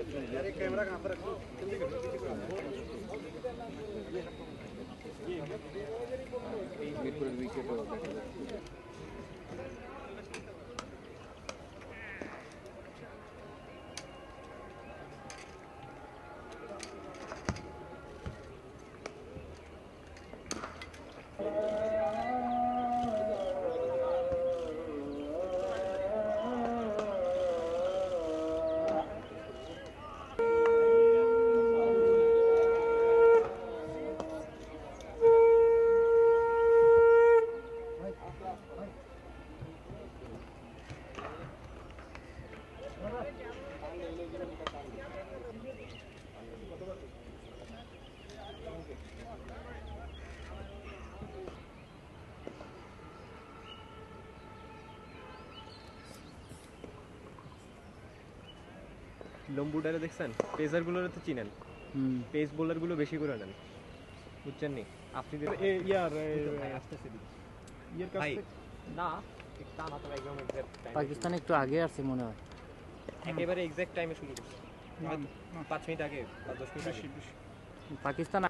Camera कहाँ पर रखो? লম্বুটারে দেখছেন, পেসারগুলোরে তো চিনেন, পেস বোলারগুলো বেশি করে নেন, বুঝছেন নি? আফ্রিদি না পাকিস্তান একটু আগে আছে মনে হয়, একেবারে এক্সাক্ট টাইমে শুরু করছে, 5 মিনিট আগে বা 10 মিনিট আগে পাকিস্তান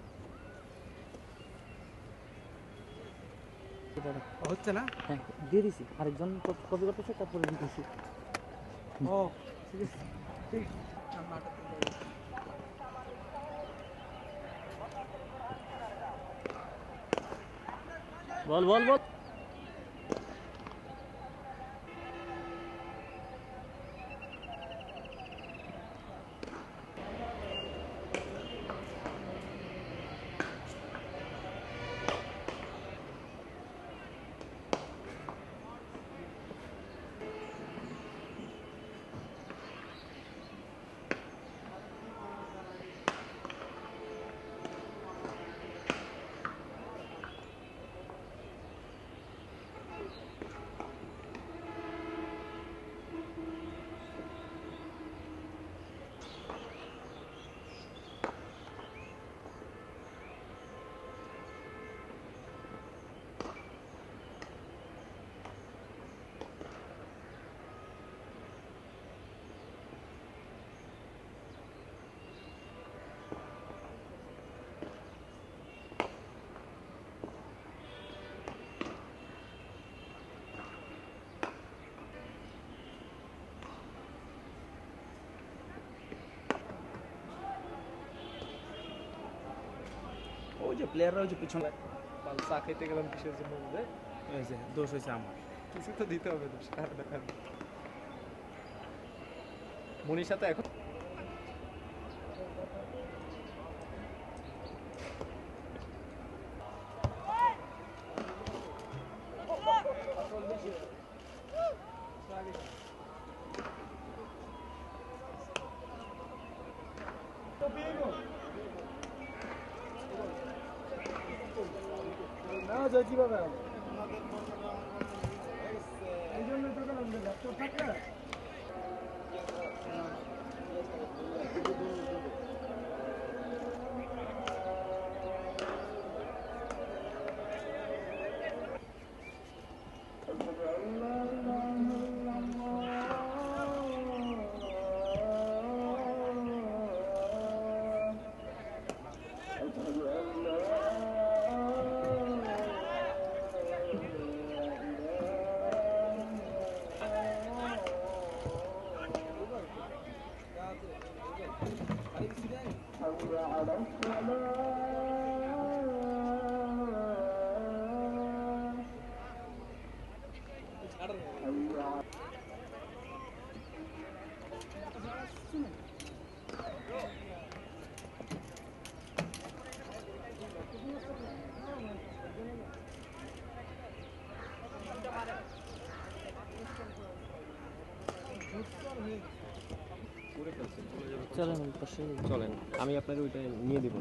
হচ্ছে না? হ্যাঁ দিয়ে দিছি, আরেকজন কপি করতেছে তারপরে দিতেছি। ও ঠিক আছে, ঠিক বল বল বল। ওই যে প্লেয়াররা ওই যে পিছনে পালসা খেতে গেলাম কিসের জন্য বুঝে, এই যে দোষ হয়েছে আমার, কিছু তো দিতে হবে দোষ। মনীষা তো এখন না যাই কিভাবে এই জন্য তো ল্যাপটপ থাকলে চলেন পাশে চলেন, আমি আপনাকে ওইটা নিয়ে দেবো।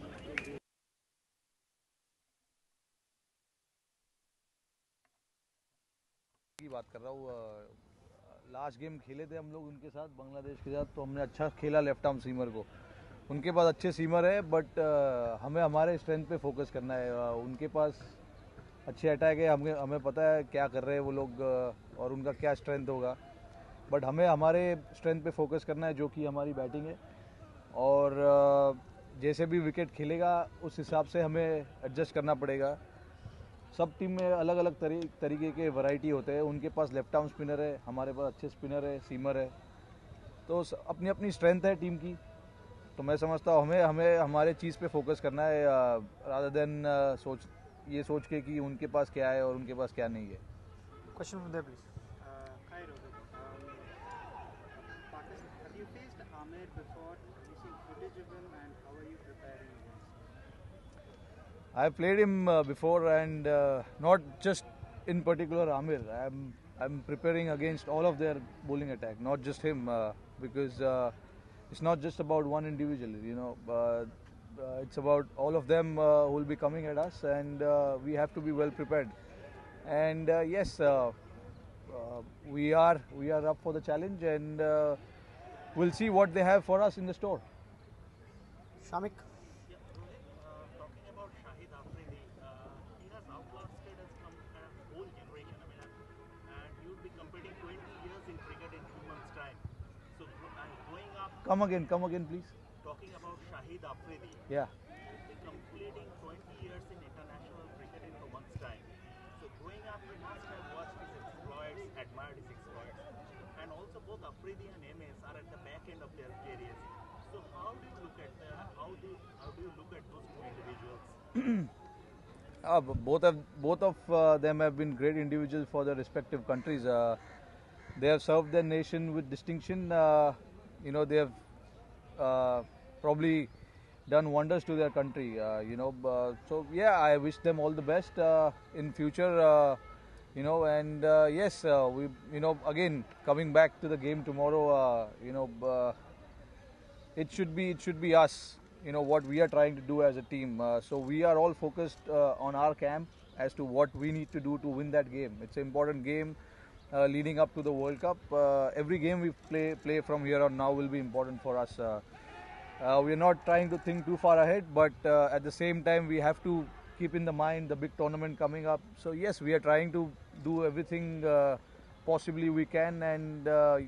की बात कर रहा हूँ, लास्ट गेम खेले थे हम लोग उनके साथ, बांग्लादेश के साथ, तो हमने अच्छा खेला लेफ्ट आर्म सीमर को। उनके पास अच्छे सीमर है, बट हमें हमारे स्ट्रेंथ पे फोकस करना है। उनके पास अच्छे अटैक है, हमें हमें पता है क्या कर रहे हैं वो लोग और उनका क्या स्ट्रेंथ होगा। बट हमें हमारे स्ट्रेंथ पे फोकस करना है जो कि हमारी बैटिंग है, और जैसे भी विकेट खेलेगा उस हिसाब से हमें एडजस्ट करना पड़ेगा। सब टीम में अलग अलग तरीके के वैरायटी होते हैं, उनके पास लेफ्ट आर्म स्पिनर है, हमारे पास अच्छे स्पिनर है, सीमर है, तो अपनी अपनी स्ट्रेंथ है टीम की। तो मैं समझता हूँ हमें हमारे चीज़ पे फोकस करना है, रादर देन सोच के कि उनके पास क्या है और उनके पास क्या नहीं है। Question from there, please. Hi Rohit. Pakistan, have you faced Amir before? Have you seen footage of him and how are you preparing against? I played him before, and not just in particular Amir. I'm preparing against all of their bowling attack, not just him, because it's not just about one individual. It's about all of them who will be coming at us, and we have to be well prepared. And yes, we are up for the challenge, and we'll see what they have for us in the store. Shamik. Talking about Shahid Afridi, he has outlasted us from a whole generation. And he would be competing 20 years in cricket in 2 months' time. So, growing up. Come again, please. Talking about Shahid Afridi. Yeah. He would be completing 20 years in international cricket in 2 months' time. So, growing up, he must have watched his exploits, admired his exploits. And also, both Afridi and MS are at the back end of their careers. So how do you look at how do you look at those two individuals? Both of them have been great individuals for their respective countries. They have served their nation with distinction. They have probably done wonders to their country. So yeah, I wish them all the best in future. And yes, we again coming back to the game tomorrow. It should be us, what we are trying to do as a team. So we are all focused on our camp as to what we need to do to win that game. It's an important game leading up to the World Cup. Every game we play from here on now will be important for us. We are not trying to think too far ahead, but at the same time we have to keep in the mind the big tournament coming up. So yes, we are trying to do everything possibly we can, and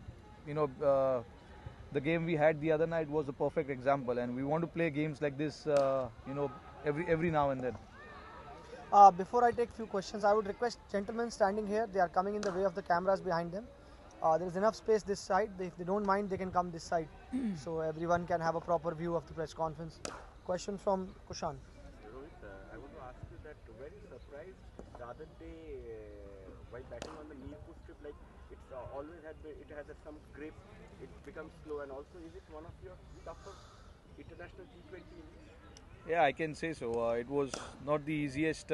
the game we had the other night was a perfect example, and we want to play games like this, every now and then. Before I take few questions, I would request gentlemen standing here. They are coming in the way of the cameras behind them. There is enough space this side. If they don't mind, they can come this side, so everyone can have a proper view of the press conference. Question from Kushan. Rohit, I want to ask you that were you surprised the other day while batting on the knee push strip, like it's always it has some grip, it becomes slow, and also is it one of your tougher international T20 innings? Yeah, I can say so. It was not the easiest,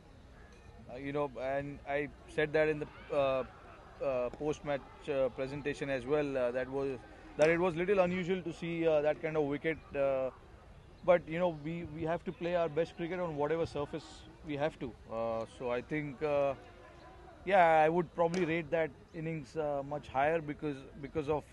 and I said that in the post-match presentation as well. That it was little unusual to see that kind of wicket. But we have to play our best cricket on whatever surface we have to. So I think, I would probably rate that innings much higher because of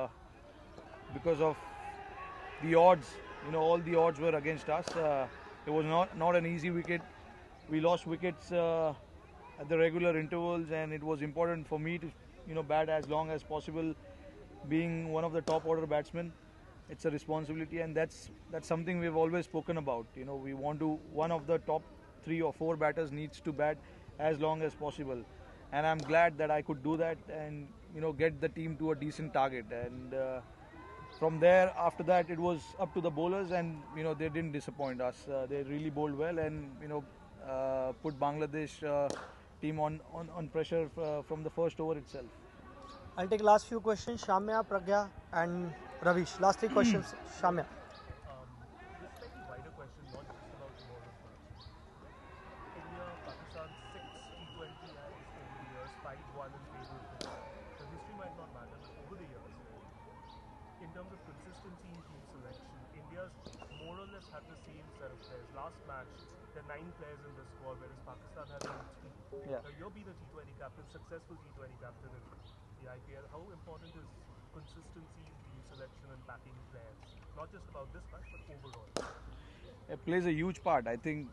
the odds. All the odds were against us. It was not an easy wicket. We lost wickets at the regular intervals, and it was important for me to bat as long as possible. Being one of the top order batsmen, it's a responsibility, and that's something we've always spoken about. We want to, one of the top 3 or 4 batters needs to bat as long as possible, and I'm glad that I could do that and get the team to a decent target. And from there, after that, it was up to the bowlers, and they didn't disappoint us. They really bowled well, and put Bangladesh team on pressure from the first over itself. I'll take last few questions. Shamya, Pragya, and Ravish. Last 3 questions. Shamya. This is a wider question, not just about tomorrow's match. India, Pakistan, 6 T20 has over the years, 5-1 in favor of India. The history might not matter, but over the years, in terms of consistency in team selection, India's more or less had the same set of players. Last match, there are 9 players in the squad, whereas Pakistan had only 3. Yeah. Now you'll be the T20 captain, successful T20 captain in the IPL. How important is consistency in team selection and backing players? Not just about this match, but overall. It plays a huge part. I think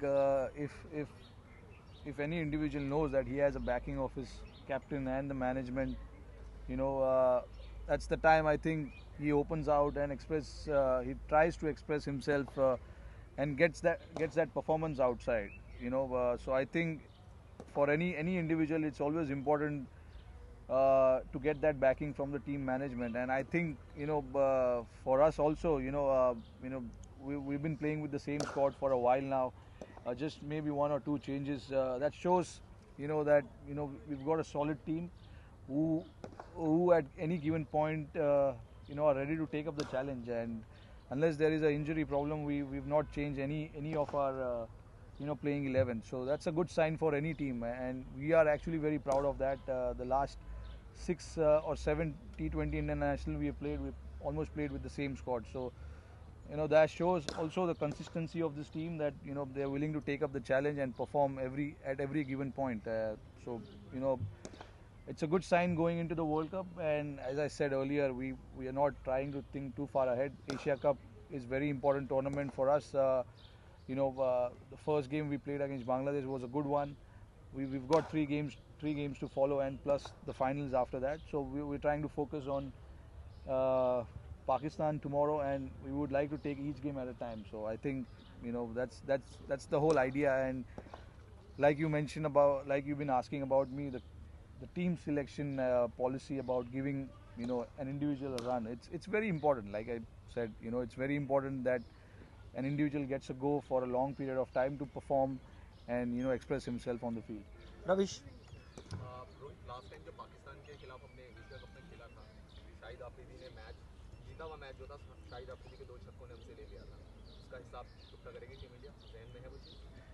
if any individual knows that he has a backing of his captain and the management, that's the time I think he opens out and he tries to express himself and gets that performance outside. So I think for any individual, it's always important to get that backing from the team management. And I think for us also, we've been playing with the same squad for a while now. Just maybe one or two changes that shows that we've got a solid team who at any given point are ready to take up the challenge. And unless there is an injury problem, we've not changed any of our playing 11. So that's a good sign for any team, and we are actually very proud of that. The last 6 or 7 T20 international we've almost played with the same squad. So that shows also the consistency of this team, that they're willing to take up the challenge and perform at every given point. So it's a good sign going into the World Cup. And as I said earlier, we are not trying to think too far ahead. Asia Cup is very important tournament for us. The first game we played against Bangladesh was a good one. We've got three games to follow, and plus the finals after that. So we're trying to focus on Pakistan tomorrow, and we would like to take each game at a time. So I think that's the whole idea. And like you've been asking about me, the team selection policy about giving an individual a run. It's very important. Like I said, it's very important that an individual gets a go for a long period of time to perform and express himself on the field. Ravish. Rohit, last time जो पाकिस्तान के खिलाफ हमने Asia cup में खेला था, शाहिद आफरीदी ने match जीता हुआ मैच जो था, शाहिद आफरीदी के 2 छक्कों ने हमसे ले लिया था. उसका हिसाब चुकता करेगी टीम इंडिया? जहन में है वो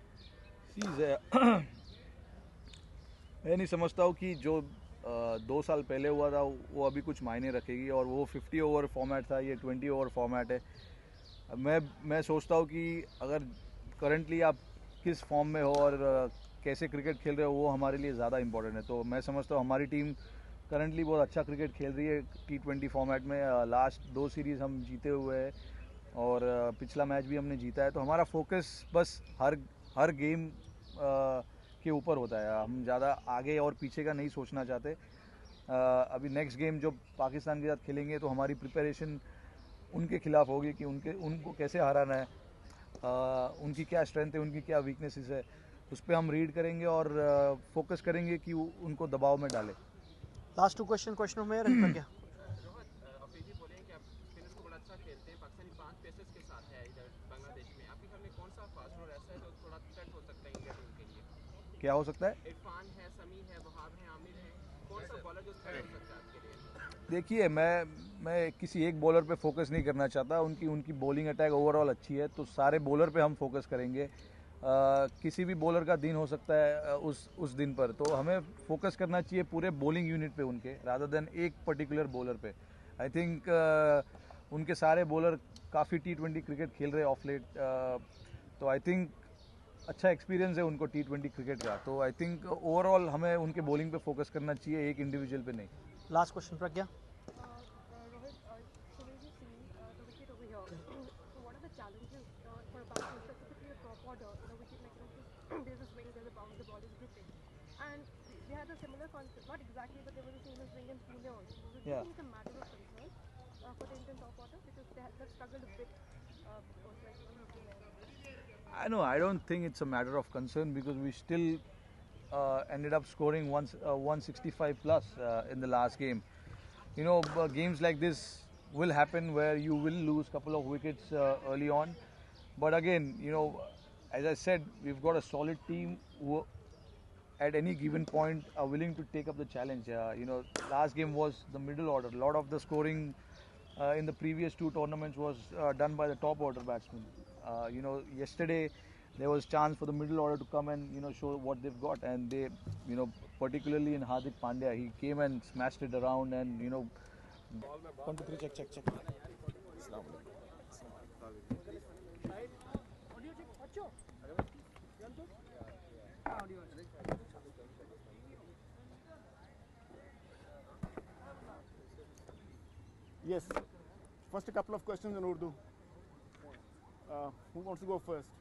चीज़? मैं नहीं समझता हूँ कि जो 2 साल पहले हुआ था वो अभी कुछ मायने रखेगी. और वो 50 ओवर फॉर्मेट था, ये 20 ओवर फॉर्मेट है. मैं सोचता हूँ कि अगर करंटली आप किस फॉर्म में हो और कैसे क्रिकेट खेल रहे हो, वो हमारे लिए ज़्यादा इंपॉर्टेंट है. तो मैं समझता हूँ हमारी टीम करंटली बहुत अच्छा क्रिकेट खेल रही है T20 फॉर्मेट में. लास्ट 2 सीरीज़ हम जीते हुए हैं और पिछला मैच भी हमने जीता है. तो हमारा फोकस बस हर गेम के ऊपर होता है. हम ज़्यादा आगे और पीछे का नहीं सोचना चाहते. अभी नेक्स्ट गेम जो पाकिस्तान के साथ खेलेंगे तो हमारी प्रिपरेशन उनके खिलाफ होगी कि उनको कैसे हराना है, उनकी क्या स्ट्रेंथ है, उनकी क्या वीकनेसेस है, उस पर हम रीड करेंगे और फोकस करेंगे कि उनको दबाव में डालें. लास्ट 2 क्वेश्चन ऑफ मेयर एंड प्रज्ञा. अफरीदी बोले हैं कि आप स्पिनर्स को बड़ा अच्छा खेलते हैं. पाकिस्तानी 5 पेसर्स के साथ है इधर बांग्लादेश में. आपके ख्याल में कौन सा फास्ट बॉलर ऐसा है जो थोड़ा थ्रेट हो सकता है इंडिया टीम के लिए? क्या हो सकता है? इरफान है, समी है, वहाब है, आमिर है. कौन सा बॉलर जो थ्रेट हो सकता है आपके लिए? देखिए, मैं किसी एक बॉलर पे फोकस नहीं करना चाहता. उनकी बॉलिंग अटैक ओवरऑल अच्छी है, तो सारे बॉलर पे हम फोकस करेंगे. किसी भी बॉलर का दिन हो सकता है उस दिन पर, तो हमें फोकस करना चाहिए पूरे बॉलिंग यूनिट पे उनके, रादर देन एक पर्टिकुलर बॉलर पे. आई थिंक उनके सारे बॉलर काफ़ी T20 क्रिकेट खेल रहे हैं ऑफ लेट. तो आई थिंक अच्छा एक्सपीरियंस है उनको T20 क्रिकेट का. तो आई थिंक ओवरऑल हमें उनके बॉलिंग पे फोकस करना चाहिए, एक इंडिविजुअल पे नहीं. Last question Pragya. Rohit, so we've just seen the wicket over here. So what are the challenges for a batsman, specifically a top order? The wicket, there's a swing, there's a bounce, the ball is gripping. And they had a similar concept, not exactly, but there was a similar swing in Pune also. So do you think it's a matter of concern for the Indian top order? Because they've struggled a bit. I know, I don't think it's a matter of concern because we still ended up scoring 165 plus in the last game. Games like this will happen where you will lose a couple of wickets early on. But again, as I said, we've got a solid team who at any given point are willing to take up the challenge. Last game was the middle order. A lot of the scoring in the previous 2 tournaments was done by the top order batsmen. Yesterday there was chance for the middle order to come and show what they've got, and they particularly in Hardik Pandya, he came and smashed it around and 1 2 3 check. Yes. First, a couple of questions in Urdu. Who wants to go first?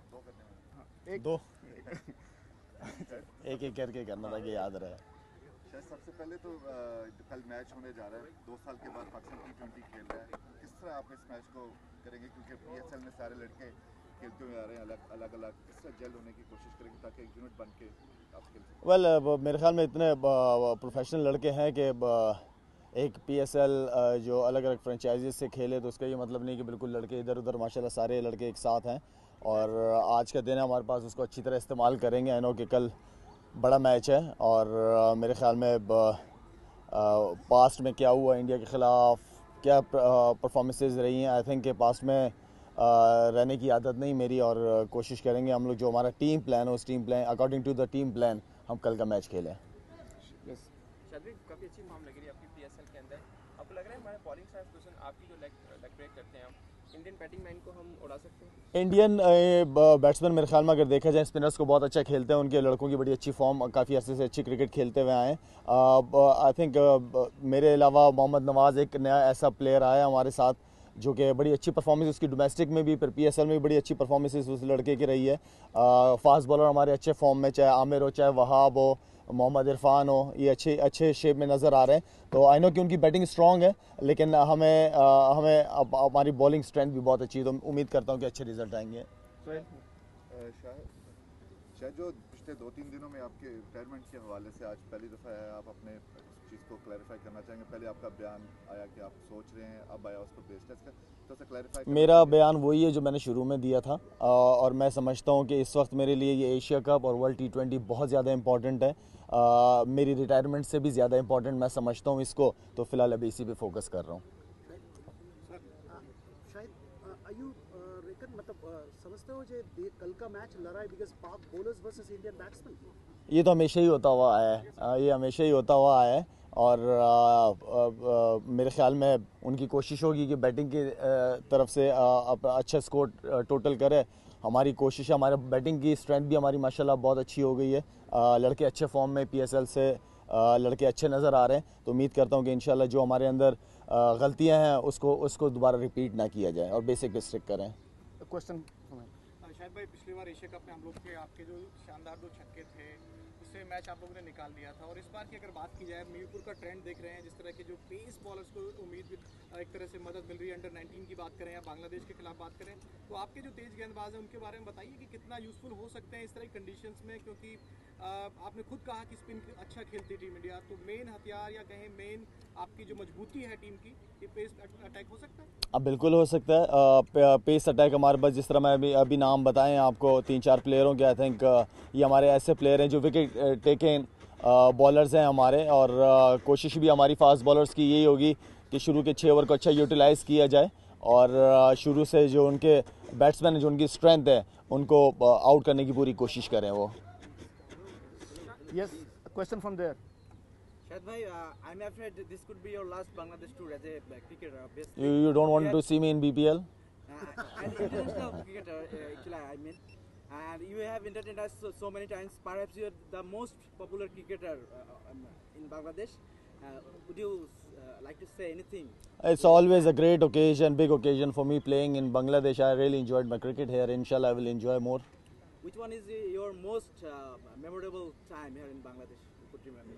दो एक करके करना ताकि याद रहे. शायद सबसे पहले तो कल मैच होने जा रहा है, 2 साल के बाद पाकिस्तान T20 खेल रहा है, किस तरह आप इस मैच को करेंगे क्योंकि PSL में सारे लड़के खेलते हुए आ रहे हैं अलग अलग, किस तरह जेल होने की कोशिश करेंगे ताकि एक यूनिट बन के आप खेल सकें? वेल मेरे ख्याल में इतने प्रोफेशनल लड़के हैं कि एक PSL जो अलग अलग फ्रेंचाइजीज से खेले तो उसका ये मतलब नहीं कि बिल्कुल लड़के इधर उधर, माशाल्लाह सारे लड़के एक साथ हैं और आज का दिन है हमारे पास, उसको अच्छी तरह इस्तेमाल करेंगे। आई नो कि कल बड़ा मैच है और मेरे ख्याल में पास्ट में क्या हुआ इंडिया के ख़िलाफ़, क्या परफॉर्मेंसेस रही हैं, आई थिंक कि पास्ट में रहने की आदत नहीं मेरी और कोशिश करेंगे हम लोग जो हमारा टीम प्लान है उस team plan according to the team plan हम कल का मैच खेलें। शायद काफ़ी अच्छी फॉर्म लग रही है आपकी PSL के अंदर, आपको लग रहा है हमारे बॉलिंग स्टाइल आपकी जो लेग ब्रेक करते हैं इंडियन बैटिंग मैन को हम उड़ा सकते हैं? इंडियन बैट्समैन मेरे ख्याल में अगर देखा जाए स्पिनर्स को बहुत अच्छा खेलते हैं, उनके लड़कों की बड़ी अच्छी फॉर्म, काफ़ी अरसे से अच्छी क्रिकेट खेलते हुए आए हैं। आई थिंक मेरे अलावा मोहम्मद नवाज़ एक नया ऐसा प्लेयर आया हमारे साथ जो कि बड़ी अच्छी परफॉर्मेंस उसकी डोमेस्टिक में भी, फिर PSL में भी बड़ी अच्छी परफॉर्मेंस उस लड़के की रही है। फास्ट बॉलर हमारे अच्छे फॉर्म में, चाहे आमिर हो, चाहे वहाब हो, मोहम्मद इरफान हो, ये अच्छे शेप में नज़र आ रहे हैं। तो आई नो कि उनकी बैटिंग स्ट्रॉन्ग है लेकिन हमें हमारी बॉलिंग स्ट्रेंथ भी बहुत अच्छी है, तो उम्मीद करता हूँ कि अच्छे रिजल्ट आएंगे। शायद जो पिछले 2-3 दिनों में आपके रिटायरमेंट के हवाले से आज पहली दफ़ा है आप अपने चीज़ को क्लैरिफाई करना चाहेंगे? पहले आपका बयान आया कि आप सोच रहे हैं, अब आया उसको बेस्ड है, तो उसे क्लैरिफाई। मेरा बयान वही है जो मैंने शुरू में दिया था और मैं समझता हूँ कि इस वक्त मेरे लिए ये एशिया कप और वर्ल्ड T20 बहुत ज़्यादा इंपॉर्टेंट है, मेरी रिटायरमेंट से भी ज़्यादा इंपॉर्टेंट मैं समझता हूँ इसको, तो फिलहाल अभी इसी पे फोकस कर रहा हूँ। समझते हो जो कल का मैच लड़ा है बिकॉज़ पाक बॉलर्स वर्सेस इंडियन बैट्समैन? ये तो हमेशा ही होता हुआ आया है, ये हमेशा ही होता हुआ आया है और मेरे ख्याल में उनकी कोशिश होगी कि बैटिंग की तरफ से अच्छा स्कोर टोटल करे। हमारी कोशिश है, हमारे बैटिंग की स्ट्रेंथ भी हमारी माशाल्लाह बहुत अच्छी हो गई है, लड़के अच्छे फॉर्म में PSL से लड़के अच्छे नज़र आ रहे हैं, तो उम्मीद करता हूँ कि इंशाल्लाह जो हमारे अंदर गलतियाँ हैं उसको दोबारा रिपीट ना किया जाए और बेसिक पे स्टिक करें। क्वेश्चन शायद भाई पिछली बार एशिया कप में हम लोग के आपके जो शानदार 2 छक्के थे उससे मैच आप लोगों ने निकाल लिया था, और इस बार की अगर बात की जाए मीरपुर का ट्रेंड देख रहे हैं, जिस तरह के जो पेस बॉलर्स को उम्मीद एक तरह से मदद मिल रही है, अंडर 19 की बात करें या बांग्लादेश के खिलाफ बात करें, तो आपके जो तेज गेंदबाज हैं उनके बारे में बताइए कि कितना यूजफुल हो सकते हैं इस तरह की कंडीशंस में, क्योंकि आपने खुद कहा कि स्पिन अच्छा खेलती टीम इंडिया, तो मेन हथियार या कहें मेन आपकी जो मजबूती है टीम की, ये पेस अटैक हो सकता है? अब बिल्कुल हो सकता है, पेस अटैक हमारे पास, जिस तरह मैं अभी नाम बताएं आपको 3-4 प्लेयरों के, आई थिंक ये हमारे ऐसे प्लेयर हैं जो विकेट टेकिंग बॉलर्स हैं हमारे, और कोशिश भी हमारी फास्ट बॉलर्स की यही होगी कि शुरू के 6 ओवर को अच्छा यूटिलाइज़ किया जाए और शुरू से जो उनके बैट्समैन जो उनकी स्ट्रेंथ है उनको आउट करने की पूरी कोशिश करें वो। Yes, a question from there. Shahid bhai, I'm afraid this could be your last Bangladesh tour as a cricketer. You don't want to see me in BPL? As international cricketer, actually, I mean, and you have entertained us so many times. Perhaps you are the most popular cricketer in Bangladesh. Would you like to say anything? It's always a great occasion, big occasion for me playing in Bangladesh. I really enjoyed my cricket here. Inshallah, I will enjoy more. Which one is your most memorable time here in Bangladesh? You could remember.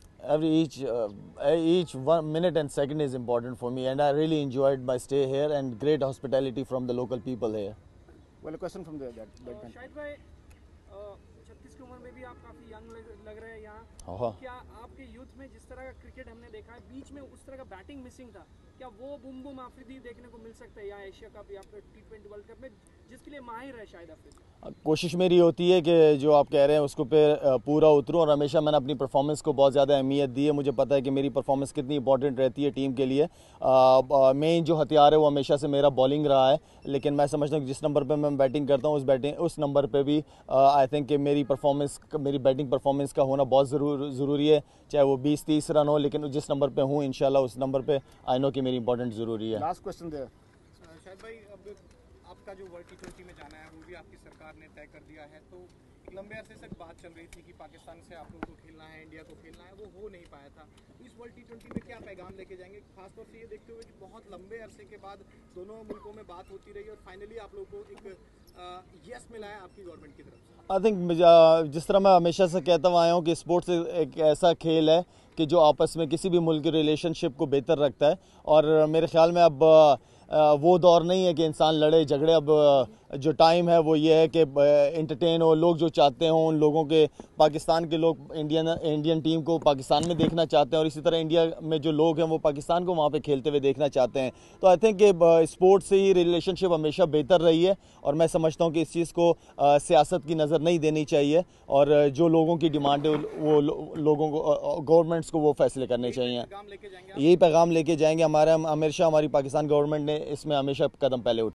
Each 1 minute and second is important for me, and I really enjoyed my stay here and great hospitality from the local people here. Well, a question from there. Shahid भाई 36 की उम्र में भी आप काफ़ी young लग रहे हैं यहाँ, हाँ। क्या आपके यूथ में जिस तरह का क्रिकेट हमने देखा है, बीच में उस तरह का बैटिंग मिसिंग था, क्या वो बुम बुम आफरीदी देखने को मिल सकता है यहाँ एशिया कप या फिर T20 वर्ल्ड कप में, जिसके लिए माहिर है शाहिद अफरीदी? कोशिश मेरी होती है कि जो आप कह रहे हैं उसको पे पूरा उतरूं, और हमेशा मैंने अपनी परफॉर्मेंस को बहुत ज़्यादा अहमियत दी है। मुझे पता है कि मेरी परफॉर्मेंस कितनी इंपॉर्टेंट रहती है टीम के लिए। मेन जो हथियार है वो हमेशा से मेरा बॉलिंग रहा है, लेकिन मैं समझता हूँ कि जिस नंबर पे मैं बैटिंग करता हूँ उस नंबर पे भी आई थिंक कि मेरी बैटिंग परफॉर्मेंस का होना बहुत ज़रूरी है, चाहे वो 20-30 रन हो, लेकिन जिस नंबर पे हूँ इंशाल्लाह उस नंबर पे आई नो कि मेरी इंपॉर्टेंट ज़रूरी है। Last question there. शाहिद भाई, अब आपका जो वर्ल्ड T20 में जाना है वो भी आपकी सरकार ने तय कर दिया है, तो एक लंबे अरसे से बात चल रही थी कि पाकिस्तान से आप लोगों को खेलना है, इंडिया को खेलना है, वो हो नहीं पाया था। इस वर्ल्ड T20 में क्या पैगाम लेके जाएंगे, खासतौर से ये देखते हुए कि बहुत लंबे अरसे के बाद दोनों मुल्कों में बात होती रही और फाइनली आप लोगों को एक यस मिला है आपकी गवर्नमेंट की तरफ से? आई थिंक जिस तरह मैं हमेशा से कहता हुआ आया हूँ कि स्पोर्ट्स एक ऐसा खेल है कि जो आपस में किसी भी मुल्क की रिलेशनशिप को बेहतर रखता है, और मेरे ख्याल में अब वो दौर नहीं है कि इंसान लड़े झगड़े। अब जो टाइम है वो ये है कि एंटरटेन हो, लोग जो चाहते हों उन लोगों के, पाकिस्तान के लोग इंडियन टीम को पाकिस्तान में देखना चाहते हैं, और इसी तरह इंडिया में जो लोग हैं वो पाकिस्तान को वहाँ पे खेलते हुए देखना चाहते हैं। तो आई थिंक कि स्पोर्ट्स से ही रिलेशनशिप हमेशा बेहतर रही है, और मैं समझता हूँ कि इस चीज़ को सियासत की नज़र नहीं देनी चाहिए, और जो लोगों की डिमांड है वो लोगों को, गवर्नमेंट्स को वो फैसले करने चाहिए। यही पैगाम लेके जाएंगे। हमेशा हमारी पाकिस्तान गवर्नमेंट ने इसमें हमेशा कदम पहले उठाया।